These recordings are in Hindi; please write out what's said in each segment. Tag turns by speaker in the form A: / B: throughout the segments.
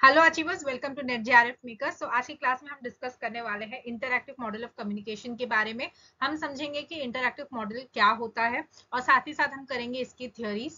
A: Hello achievers, welcome to NET JRF maker. सो आज की क्लास में हम डिस्कस करने वाले हैं इंटरैक्टिव मॉडल ऑफ कम्युनिकेशन के बारे में। हम समझेंगे कि इंटरैक्टिव मॉडल क्या होता है और साथ ही साथ हम करेंगे इसकी थ्योरीज।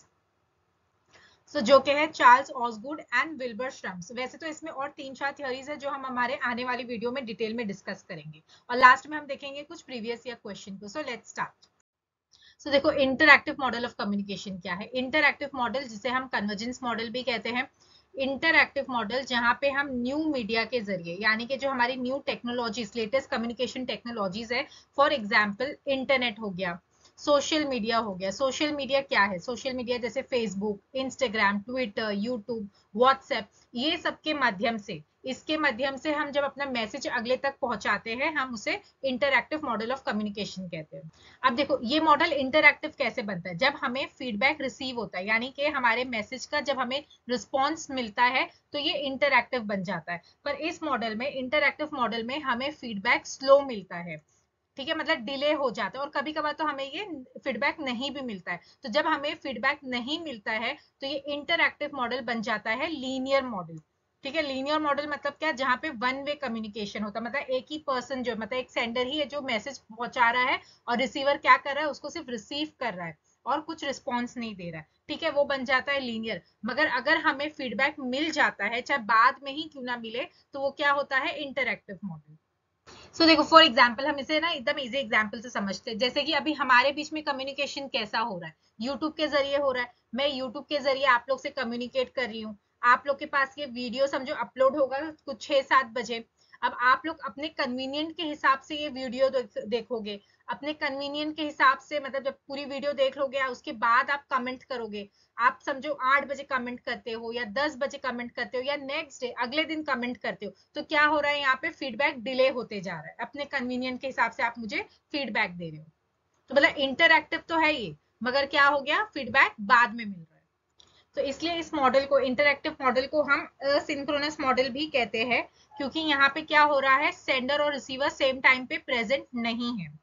A: जो कि है Charles Osgood and Wilbur Schramm's. वैसे तो इसमें और 3-4 थ्योरीज है जो हम हमारे आने वाली वीडियो में डिटेल में डिस्कस करेंगे और लास्ट में हम देखेंगे कुछ प्रीवियस ईयर क्वेश्चन को। So let's start. देखो, इंटरैक्टिव मॉडल ऑफ कम्युनिकेशन क्या है। इंटरैक्टिव मॉडल, जिसे हम कन्वर्जेंस मॉडल भी कहते हैं, इंटरैक्टिव मॉडल जहां पे हम न्यू मीडिया के जरिए, यानी कि जो हमारी new technologies, latest communication technologies है, फॉर एग्जांपल इंटरनेट हो गया, सोशल मीडिया हो गया। सोशल मीडिया क्या है? सोशल मीडिया जैसे Facebook, Instagram, Twitter, YouTube, WhatsApp, ये सब के माध्यम से, इसके माध्यम से हम जब अपना मैसेज अगले तक पहुंचाते हैं, हम उसे इंटरैक्टिव मॉडल ऑफ कम्युनिकेशन कहते हैं। अब देखो, ये मॉडल इंटरैक्टिव कैसे बनता है? जब हमें फीडबैक रिसीव होता है, यानी कि हमारे मैसेज का जब हमें रिस्पॉन्स मिलता है, तो ये इंटरैक्टिव बन जाता है। पर इस मॉडल में, इंटरैक्टिव मॉडल में, हमें फीडबैक स्लो मिलता है। ठीक है, मतलब डिले हो जाता है और कभी कभार तो हमें ये फीडबैक नहीं भी मिलता है। तो जब हमें फीडबैक नहीं मिलता है, तो ये इंटरैक्टिव मॉडल बन जाता है लीनियर मॉडल। ठीक है, लीनियर मॉडल मतलब क्या? जहां पे वन वे कम्युनिकेशन होता है, मतलब एक ही पर्सन, जो मतलब एक सेंडर ही है जो मैसेज पहुंचा रहा है, और रिसीवर क्या कर रहा है? उसको सिर्फ रिसीव कर रहा है और कुछ रिस्पॉन्स नहीं दे रहा है। ठीक है, वो बन जाता है लीनियर। मगर अगर हमें फीडबैक मिल जाता है, चाहे बाद में ही क्यों ना मिले, तो वो क्या होता है? Interactive model. देखो, फॉर एग्जाम्पल हम इसे ना एकदम इजी एग्जाम्पल से समझते हैं। जैसे कि अभी हमारे बीच में कम्युनिकेशन कैसा हो रहा है? यूट्यूब के जरिए हो रहा है। मैं यूट्यूब के जरिए आप लोग से कम्युनिकेट कर रही हूँ। आप लोग के पास ये वीडियो समझो अपलोड होगा कुछ 6-7 बजे। अब आप लोग अपने कन्वीनियंट के हिसाब से ये वीडियो देखोगे। अपने कन्वीनियंट के हिसाब से, मतलब जब पूरी वीडियो देख लोगे, उसके बाद आप कमेंट करोगे। आप समझो 8 बजे कमेंट करते हो या 10 बजे कमेंट करते हो या नेक्स्ट डे अगले दिन कमेंट करते हो, तो क्या हो रहा है? यहाँ पे फीडबैक डिले होते जा रहा है। अपने कन्वीनियंट के हिसाब से आप मुझे फीडबैक दे रहे हो, तो मतलब इंटरैक्टिव तो है ये, मगर क्या हो गया? फीडबैक बाद में मिल रहा है। तो इसलिए इस मॉडल को, इंटरैक्टिव मॉडल को, हम असिंक्रोनस मॉडल भी कहते हैं, क्योंकि यहाँ पे क्या हो रहा है? सेंडर और रिसीवर सेम टाइम पे प्रेजेंट नहीं है।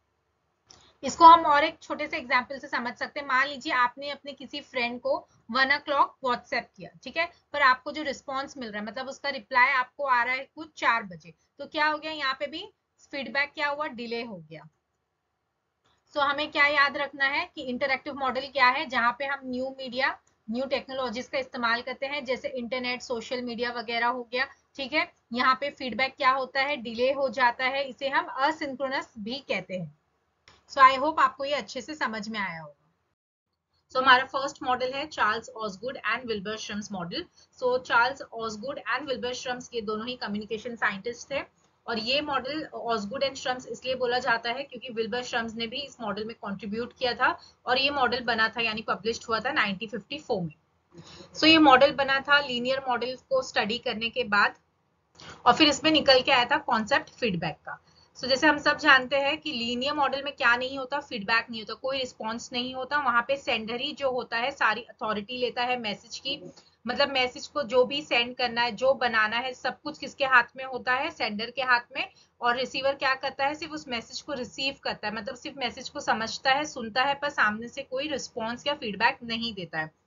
A: इसको हम और एक छोटे से एग्जाम्पल से समझ सकते हैं। मान लीजिए आपने अपने किसी फ्रेंड को 1 o'clock व्हाट्सएप किया, ठीक है, पर आपको जो रिस्पॉन्स मिल रहा है, मतलब उसका रिप्लाई आपको आ रहा है कुछ 4 बजे, तो क्या हो गया? यहाँ पे भी फीडबैक क्या हुआ? डिले हो गया। हमें क्या याद रखना है कि इंटरैक्टिव मॉडल क्या है? जहां पे हम न्यू मीडिया, न्यू टेक्नोलॉजीज का इस्तेमाल करते हैं, जैसे इंटरनेट, सोशल मीडिया वगैरह हो गया। ठीक है, यहाँ पे फीडबैक क्या होता है? डिले हो जाता है। इसे हम असिंक्रोनस भी कहते हैं। आई होप आपको ये अच्छे से समझ में आया होगा। हमारा फर्स्ट मॉडल है Charles Osgood and Wilbur Schramm's model. Charles Osgood and Wilbur Schramm's, ये दोनों ही कम्युनिकेशन साइंटिस्ट थे। और ये मॉडल ऑसगुड एंड श्रम्स इसलिए बोला जाता है क्योंकि विल्बर श्रम्स ने भी इस मॉडल में कंट्रीब्यूट किया था, और ये मॉडल बना था, यानी पब्लिश्ड हुआ था 1954 में। ये मॉडल बना था लीनियर मॉडल को स्टडी करने के बाद, और फिर इसमें निकल के आया था कॉन्सेप्ट फीडबैक का। जैसे हम सब जानते हैं कि लीनियर मॉडल में क्या नहीं होता? फीडबैक नहीं होता, कोई रिस्पॉन्स नहीं होता। वहां पे सेंडर ही जो होता है सारी अथॉरिटी लेता है मैसेज की। मतलब मैसेज को जो भी सेंड करना है, जो बनाना है, सब कुछ किसके हाथ में होता है? सेंडर के हाथ में। और रिसीवर क्या करता है? सिर्फ उस मैसेज को रिसीव करता है, मतलब सिर्फ मैसेज को समझता है, सुनता है, पर सामने से कोई रिस्पॉन्स या फीडबैक नहीं देता है।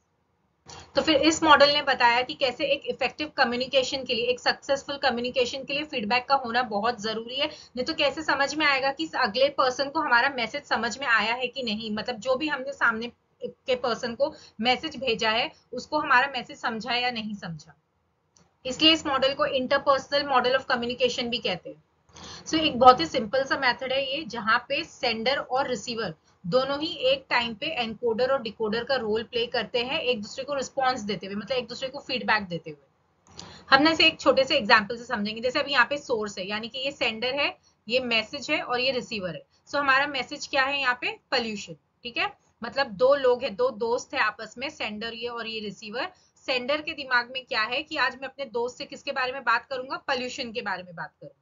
A: तो फिर इस मॉडल ने बताया कि कैसे एक इफेक्टिव कम्युनिकेशन के लिए, एक सक्सेसफुल कम्युनिकेशन के लिए फीडबैक का होना बहुत जरूरी है। नहीं तो कैसे समझ में आएगा कि अगले पर्सन को हमारा मैसेज समझ में आया है कि नहीं? मतलब जो भी हमने सामने के पर्सन को मैसेज भेजा है, उसको हमारा मैसेज समझा या नहीं समझा। इसलिए इस मॉडल को इंटरपर्सनल मॉडल ऑफ कम्युनिकेशन भी कहते हैं। एक बहुत ही सिंपल सा मेथड है ये, जहां पे सेंडर और रिसीवर दोनों ही एक टाइम पे एनकोडर और डिकोडर का रोल प्ले करते हैं, एक दूसरे को रिस्पॉन्स देते हुए, मतलब एक दूसरे को फीडबैक देते हुए। हमने इसे एक छोटे से एग्जाम्पल से समझेंगे। जैसे अभी यहाँ पे सोर्स है, यानी कि ये सेंडर है, ये मैसेज है, और ये रिसीवर है। हमारा मैसेज क्या है यहाँ पे? पॉल्यूशन। ठीक है, मतलब दो लोग हैं, दो दोस्त है आपस में, सेंडर ये और ये रिसीवर। सेंडर के दिमाग में क्या है कि आज मैं अपने दोस्त से किसके बारे में बात करूंगा? पॉल्यूशन के बारे में बात करूंगा।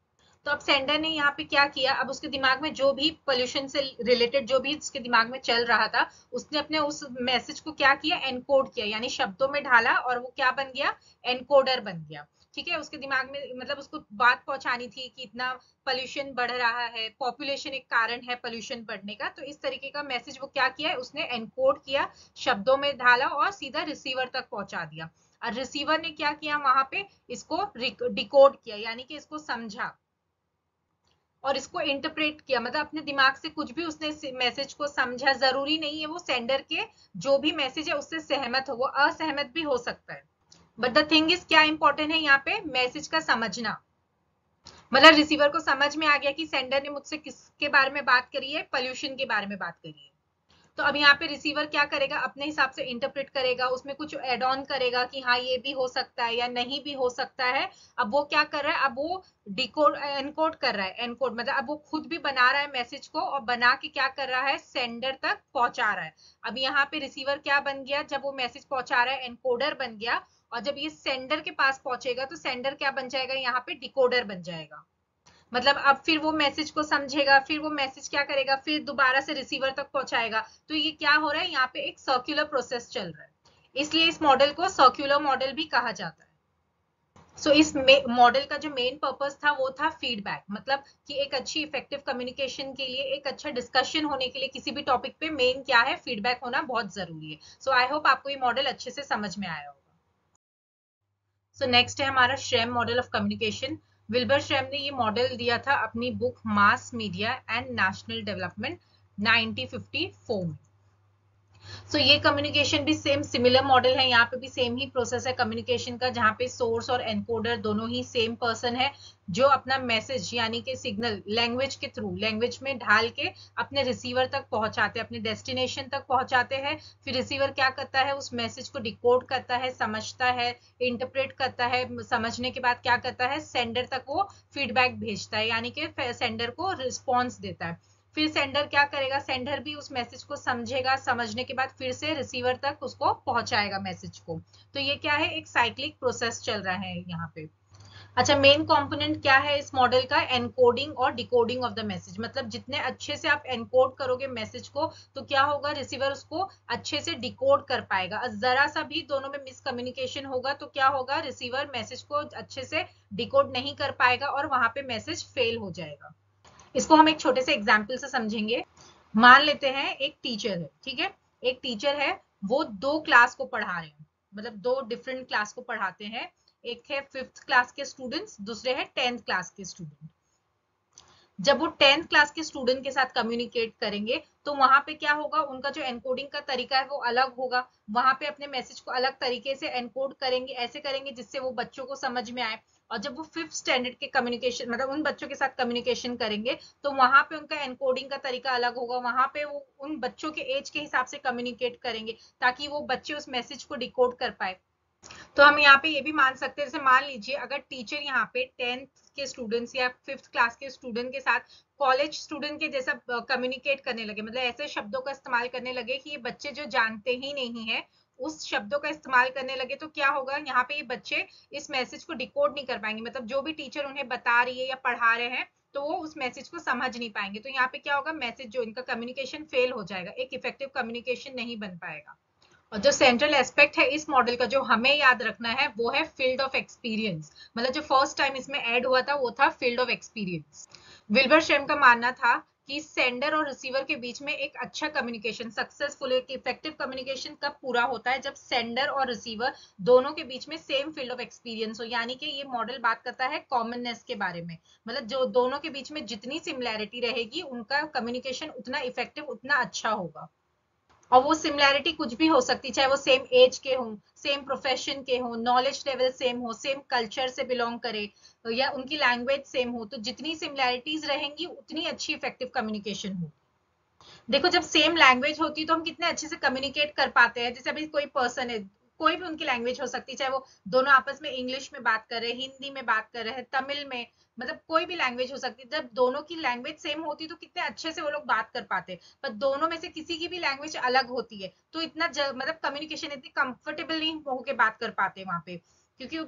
A: तो अब सेंडर ने यहाँ पे क्या किया? अब उसके दिमाग में जो भी पोल्यूशन से रिलेटेड जो भी उसके दिमाग में चल रहा था, उसने अपने उस मैसेज को क्या किया? एनकोड किया, यानी शब्दों में ढाला, और वो क्या बन गया? एनकोडर बन गया। ठीक है, उसके दिमाग में, मतलब उसको बात पहुंचानी थी कि इतना पोल्यूशन बढ़ रहा है, पॉपुलेशन एक कारण है पोल्यूशन बढ़ने का। तो इस तरीके का मैसेज वो क्या किया? उसने एनकोड किया, शब्दों में ढाला और सीधा रिसीवर तक पहुंचा दिया। और रिसीवर ने क्या किया, वहां पे इसको डिकोड किया, यानी कि इसको समझा और इसको इंटरप्रेट किया, मतलब अपने दिमाग से कुछ भी उसने मैसेज को समझा। जरूरी नहीं है वो सेंडर के जो भी मैसेज है उससे सहमत हो, वो असहमत भी हो सकता है। बट द थिंग इज क्या इंपॉर्टेंट है यहाँ पे, मैसेज का समझना। मतलब रिसीवर को समझ में आ गया कि सेंडर ने मुझसे किसके बारे में बात करी है, पोल्यूशन के बारे में बात करी है। तो अब यहाँ पे रिसीवर क्या करेगा, अपने हिसाब से इंटरप्रेट करेगा, उसमें कुछ एड ऑन करेगा कि हाँ ये भी हो सकता है या नहीं भी हो सकता है। अब वो क्या कर रहा है, अब वो डिकोड एनकोड कर रहा है, एनकोड मतलब अब वो खुद भी बना रहा है मैसेज को, और बना के क्या कर रहा है, सेंडर तक पहुंचा रहा है। अब यहाँ पे रिसीवर क्या बन गया, जब वो मैसेज पहुंचा रहा है एनकोडर बन गया, और जब ये सेंडर के पास पहुंचेगा तो सेंडर क्या बन जाएगा, यहाँ पे डिकोडर बन जाएगा। मतलब अब फिर वो मैसेज को समझेगा, फिर वो मैसेज क्या करेगा, फिर दोबारा से रिसीवर तक पहुंचाएगा। तो ये क्या हो रहा है, यहाँ पे एक सर्कुलर प्रोसेस चल रहा है, इसलिए इस मॉडल को सर्कुलर मॉडल भी कहा जाता है। सो इस मॉडल का जो मेन पर्पस था वो था फीडबैक, मतलब कि एक अच्छी इफेक्टिव कम्युनिकेशन के लिए, एक अच्छा डिस्कशन होने के लिए किसी भी टॉपिक पे मेन क्या है, फीडबैक होना बहुत जरूरी है। सो आई होप आपको ये मॉडल अच्छे से समझ में आया होगा। सो नेक्स्ट है हमारा Schramm model of communication. Wilbur Schramm ने ये मॉडल दिया था अपनी book mass media and national development 1954 में। सो ये कम्युनिकेशन भी सेम सिमिलर मॉडल है, यहाँ पे भी सेम ही प्रोसेस है कम्युनिकेशन का, जहाँ पे सोर्स और एनकोडर दोनों ही सेम पर्सन है, जो अपना मैसेज यानी कि सिग्नल लैंग्वेज के थ्रू, लैंग्वेज में ढाल के अपने रिसीवर तक पहुंचाते हैं, अपने डेस्टिनेशन तक पहुंचाते हैं। फिर रिसीवर क्या करता है, उस मैसेज को डिकोड करता है, समझता है, इंटरप्रेट करता है, समझने के बाद क्या करता है, सेंडर तक वो फीडबैक भेजता है, यानी कि सेंडर को रिस्पॉन्स देता है। फिर सेंडर क्या करेगा, सेंडर भी उस मैसेज को समझेगा, समझने के बाद फिर से रिसीवर तक उसको पहुंचाएगा मैसेज को। तो ये क्या है, एक साइक्लिक प्रोसेस चल रहा है यहाँ पे। अच्छा, मेन कंपोनेंट क्या है इस मॉडल का, एनकोडिंग और डिकोडिंग ऑफ द मैसेज। मतलब जितने अच्छे से आप एनकोड करोगे मैसेज को, तो क्या होगा, रिसीवर उसको अच्छे से डिकोड कर पाएगा। जरा सा भी दोनों में मिसकम्युनिकेशन होगा तो क्या होगा, रिसीवर मैसेज को अच्छे से डिकोड नहीं कर पाएगा और वहां पे मैसेज फेल हो जाएगा। इसको हम एक छोटे से एग्जाम्पल से समझेंगे। मान लेते हैं एक टीचर है, ठीक है, एक टीचर है, वो दो क्लास को पढ़ा रहे हैं, मतलब दो डिफरेंट क्लास को पढ़ाते हैं। एक है 5th क्लास के स्टूडेंट्स, दूसरे है 10th क्लास के स्टूडेंट। जब वो 10th क्लास के स्टूडेंट के साथ कम्युनिकेट करेंगे तो वहां पे क्या होगा, उनका जो एनकोडिंग का तरीका है वो अलग होगा। वहां पे अपने मैसेज को अलग तरीके से एनकोड करेंगे, ऐसे करेंगे जिससे वो बच्चों को समझ में आए। और जब वो 5th स्टैंडर्ड के कम्युनिकेशन, मतलब उन बच्चों के साथ कम्युनिकेशन करेंगे, तो वहां पे उनका एनकोडिंग का तरीका अलग होगा। वहां पे वो उन बच्चों के एज के हिसाब से कम्युनिकेट करेंगे, ताकि वो बच्चे उस मैसेज को डिकोड कर पाए। तो हम यहाँ पे ये भी मान सकते हैं, जैसे मान लीजिए अगर टीचर यहाँ पे 10th के स्टूडेंट्स या 5th क्लास के स्टूडेंट के साथ कॉलेज स्टूडेंट के जैसा कम्युनिकेट करने लगे, मतलब ऐसे शब्दों का इस्तेमाल करने लगे कि ये बच्चे जो जानते ही नहीं है उस शब्दों का इस्तेमाल करने लगे, तो क्या होगा, यहाँ पे ये बच्चे इस मैसेज को डिकोड नहीं कर पाएंगे। मतलब जो भी टीचर उन्हें बता रही है या पढ़ा रहे हैं, तो वो उस मैसेज को समझ नहीं पाएंगे। तो यहाँ पे क्या होगा, मैसेज जो इनका कम्युनिकेशन फेल हो जाएगा, एक इफेक्टिव कम्युनिकेशन नहीं बन पाएगा। और जो सेंट्रल एस्पेक्ट है इस मॉडल का जो हमें याद रखना है वो है फील्ड ऑफ एक्सपीरियंस। मतलब जो फर्स्ट टाइम इसमें ऐड हुआ था वो था field of experience. Wilbur Schramm का मानना था कि सेंडर और रिसीवर के बीच में एक अच्छा कम्युनिकेशन, सक्सेसफुल एक इफेक्टिव कम्युनिकेशन कब पूरा होता है, जब सेंडर और रिसीवर दोनों के बीच में सेम फील्ड ऑफ एक्सपीरियंस हो। यानी कि ये मॉडल बात करता है कॉमननेस के बारे में, मतलब जो दोनों के बीच में जितनी सिमिलैरिटी रहेगी उनका कम्युनिकेशन उतना इफेक्टिव, उतना अच्छा होगा। और वो सिमिलैरिटी कुछ भी हो सकती, चाहे वो सेम एज के हों, सेम प्रोफेशन के हों, नॉलेज लेवल सेम हो, सेम कल्चर से बिलोंग करे, या उनकी लैंग्वेज सेम हो। तो जितनी सिमिलैरिटीज रहेंगी उतनी अच्छी इफेक्टिव कम्युनिकेशन हो। देखो जब सेम लैंग्वेज होती है तो हम कितने अच्छे से कम्युनिकेट कर पाते हैं। जैसे अभी कोई पर्सन है, कोई भी उनकी लैंग्वेज हो सकती है, चाहे वो दोनों आपस में इंग्लिश में बात कर रहे हैं, हिंदी में बात कर रहे हैं, तमिल में, मतलब कोई भी लैंग्वेज हो सकती है। जब दोनों की लैंग्वेज सेम होती है तो कितने अच्छे से वो लोग बात कर पाते हैं। पर दोनों में से किसी की भी लैंग्वेज अलग होती है तो इतना मतलब कम्युनिकेशन इतनी कंफर्टेबल नहीं होके बात कर पाते वहां पे, क्योंकि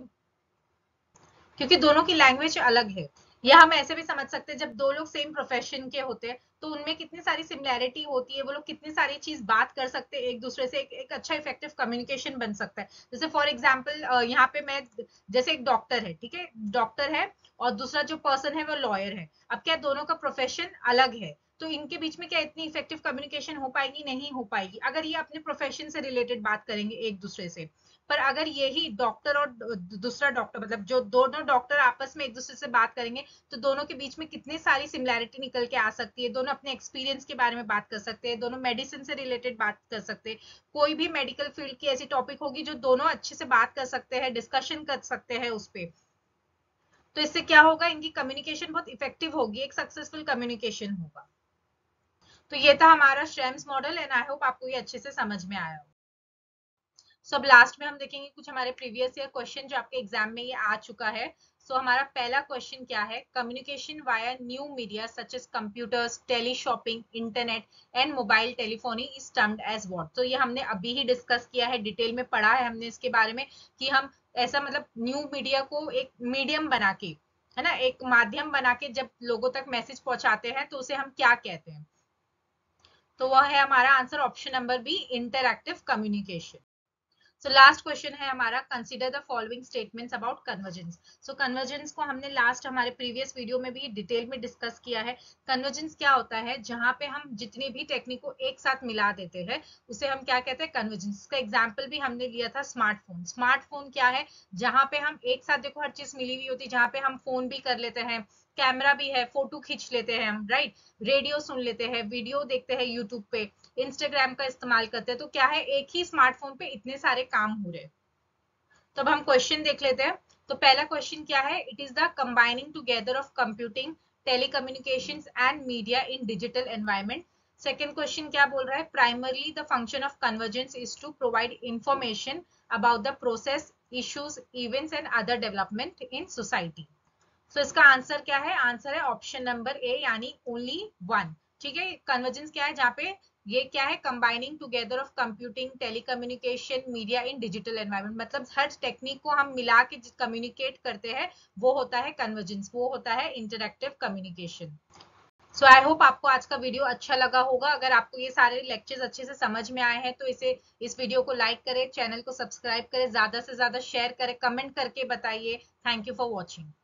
A: क्योंकि दोनों की लैंग्वेज अलग है। या हम ऐसे भी समझ सकते हैं, जब दो लोग सेम प्रोफेशन के होते हैं तो उनमें कितनी सारी सिमिलैरिटी होती है, वो लोग कितनी सारी चीज बात कर सकते हैं एक दूसरे से, एक अच्छा इफेक्टिव कम्युनिकेशन बन सकता है। जैसे फॉर एग्जाम्पल यहाँ पे मैं, जैसे एक डॉक्टर है, ठीक है, डॉक्टर है और दूसरा जो पर्सन है वो लॉयर है। अब क्या दोनों का प्रोफेशन अलग है, तो इनके बीच में क्या इतनी इफेक्टिव कम्युनिकेशन हो पाएगी? नहीं हो पाएगी। अगर ये अपने प्रोफेशन से रिलेटेड बात करेंगे एक दूसरे से, पर अगर यही डॉक्टर और दूसरा डॉक्टर, मतलब जो दोनों डॉक्टर आपस में एक दूसरे से बात करेंगे, तो दोनों के बीच में कितनी सारी सिमिलैरिटी निकल के आ सकती है। दोनों अपने एक्सपीरियंस के बारे में बात कर सकते हैं, दोनों मेडिसिन से रिलेटेड बात कर सकते हैं, कोई भी मेडिकल फील्ड की ऐसी टॉपिक होगी जो दोनों अच्छे से बात कर सकते हैं, डिस्कशन कर सकते हैं उस पर। तो इससे क्या होगा, इनकी कम्युनिकेशन बहुत इफेक्टिव होगी, एक सक्सेसफुल कम्युनिकेशन होगा। तो ये था हमारा Schramm's model and I hope आपको ये अच्छे से समझ में आया हो। सो अब लास्ट में हम देखेंगे कुछ हमारे प्रीवियस ईयर क्वेश्चन जो आपके एग्जाम में ये आ चुका है। सो हमारा पहला क्वेश्चन क्या है, communication via new media such as computers, tele shopping, internet and mobile telephony is termed as what. तो ये हमने अभी ही डिस्कस किया है, डिटेल में पढ़ा है हमने इसके बारे में कि हम ऐसा मतलब न्यू मीडिया को एक मीडियम बना के, है ना, एक माध्यम बना के जब लोगों तक मैसेज पहुंचाते हैं तो उसे हम क्या कहते हैं। तो वह है हमारा answer option number B, interactive communication. So last question है हमारा, consider the following statements about convergence. सो कन्वर्जेंस को हमने लास्ट हमारे प्रीवियस वीडियो में भी डिटेल में डिस्कस किया है। कन्वर्जेंस क्या होता है, जहां पे हम जितनी भी टेक्निक को एक साथ मिला देते हैं उसे हम क्या कहते हैं, कन्वर्जेंस। इसका एग्जांपल भी हमने लिया था स्मार्टफोन। स्मार्टफोन क्या है, जहां पे हम एक साथ, देखो हर चीज मिली हुई होती है, जहां पे हम फोन भी कर लेते हैं, कैमरा भी है, फोटो खींच लेते हैं हम, राइट, रेडियो सुन लेते हैं, वीडियो देखते हैं यूट्यूब पे, इंस्टाग्राम का इस्तेमाल करते हैं। तो क्या है, एक ही स्मार्टफोन पे इतने सारे काम हो रहे हैं। तो अब हम क्वेश्चन देख लेते हैं। तो पहला क्वेश्चन क्या है, it is the combining together of computing, telecommunications and media in digital environment. Second question क्या बोल रहा है, primarily the function of convergence is to provide information about the process, issues, events and other development in society. So इसका आंसर क्या है, आंसर है ऑप्शन नंबर ए, यानी ओनली वन। ठीक है, कन्वर्जेंस क्या है, जहाँ पे ये क्या है, combining together of computing, telecommunication, media in digital environment, मतलब हर टेक्निक को हम मिला के कम्युनिकेट करते हैं, वो होता है कन्वर्जेंस, वो होता है interactive communication. So I hope आपको आज का वीडियो अच्छा लगा होगा। अगर आपको ये सारे लेक्चर्स अच्छे से समझ में आए हैं तो इस वीडियो को लाइक करें, चैनल को सब्सक्राइब करें, ज्यादा से ज्यादा शेयर करें, कमेंट करके बताइए। Thank you for watching.